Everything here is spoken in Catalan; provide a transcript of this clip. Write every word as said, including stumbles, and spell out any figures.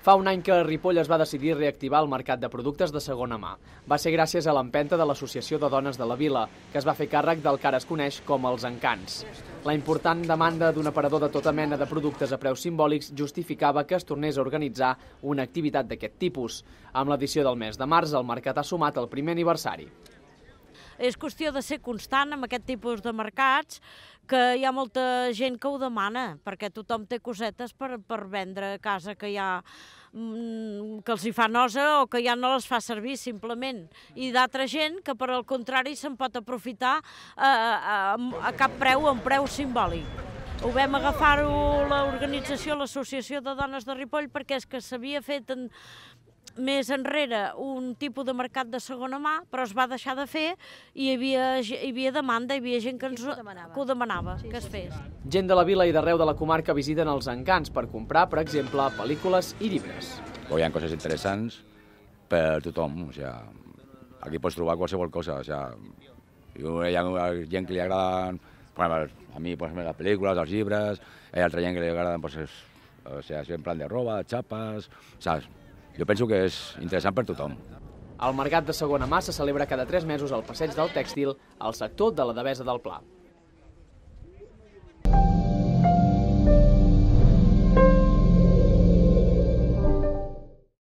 Fa un any que Ripoll es va decidir reactivar el mercat de productes de segona mà. Va ser gràcies a l'empenta de l'Associació de Dones de la Vila, que es va fer càrrec del que ara es coneix com els encants. La important demanda d'un aparador de tota mena de productes a preus simbòlics justificava que es tornés a organitzar una activitat d'aquest tipus. Amb l'edició del mes de març, el mercat ha sumat el primer aniversari. És qüestió de ser constant amb aquest tipus de mercats, que hi ha molta gent que ho demana, perquè tothom té cosetes per, per vendre a casa que, ha, que els hi fa nosa o que ja no les fa servir simplement. I d'altra gent que, per al contrari, se'n pot aprofitar a, a, a cap preu, a un preu simbòlic. Ho vam agafar-ho l'organització, l'Associació de Dones de Ripoll, perquè és que s'havia fet en, més enrere un tipus de mercat de segona mà, però es va deixar de fer i hi havia, hi havia demanda, hi havia gent que, ens, que ho demanava, sí, que es fes. Gent de la vila i d'arreu de la comarca visiten els encants per comprar, per exemple, pel·lícules i llibres. Hi ha coses interessants per tothom, o sea, aquí pots trobar qualsevol cosa. O sea, hi ha gent que li agraden, a mi pues, les pel·lícules, els llibres, hi ha altra gent que li agraden pues, o sea, en plan de roba, xapes, saps? Jo penso que és interessant per tothom. El mercat de segona mà se celebra cada tres mesos al Passeig del Tèxtil, al sector de la Devesa del Pla.